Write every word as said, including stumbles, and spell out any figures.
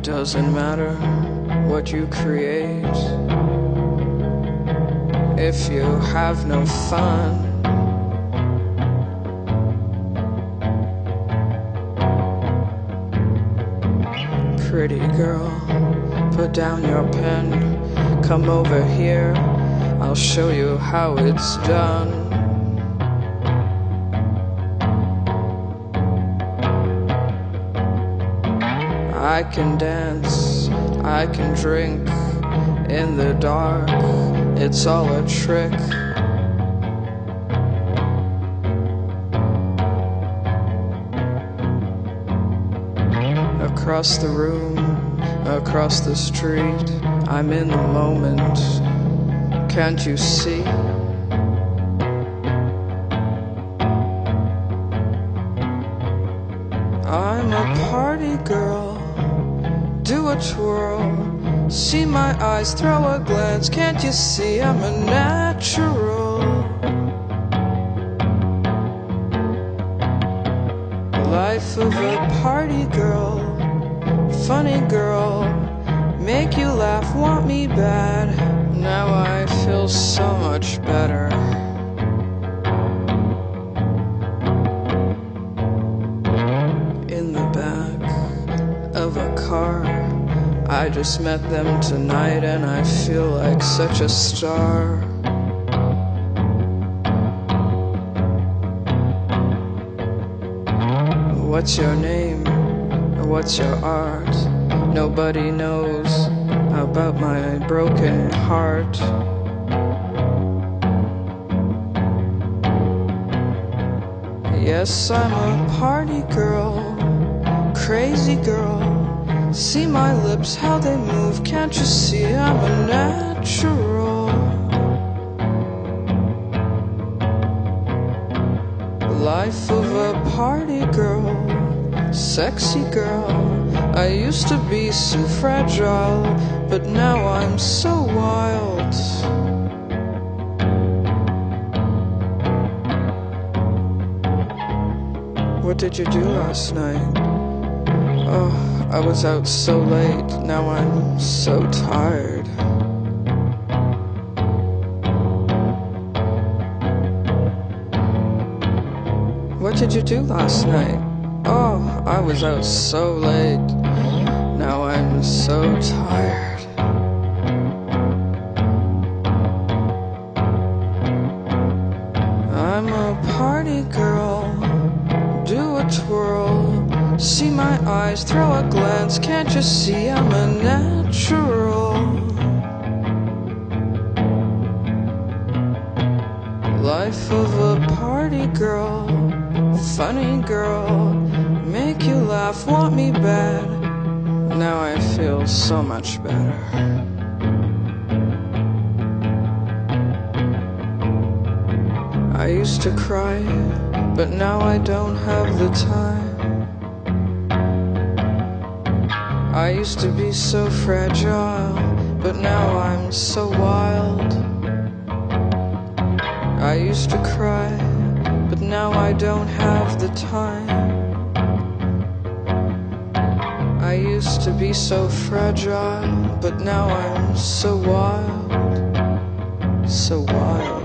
Doesn't matter what you create if you have no fun. Pretty girl, put down your pen, come over here, I'll show you how it's done. I can dance, I can drink in the dark, it's all a trick. Across the room, across the street, I'm in the moment, can't you see? I'm a party girl, do a twirl, see my eyes, throw a glance, can't you see I'm a natural? Life of a party girl, funny girl, make you laugh, want me bad, now I feel so much better. In the back of a car, I just met them tonight and I feel like such a star. What's your name? What's your art? Nobody knows about my broken heart. Yes, I'm a party girl, crazy girl. See my lips, how they move, can't you see I'm a natural? Life of a party girl, sexy girl. I used to be so fragile, but now I'm so wild. What did you do last night? Oh, I was out so late, now I'm so tired. What did you do last night? Oh, I was out so late, now I'm so tired. I'm a party girl, do a twirl, see my eyes, throw a glance, can't you see I'm a natural? Life of a party girl, funny girl, make you laugh, want me bad, now I feel so much better. I used to cry, but now I don't have the time. I used to be so fragile, but now I'm so wild. I used to cry, but now I don't have the time. I used to be so fragile, but now I'm so wild, so wild.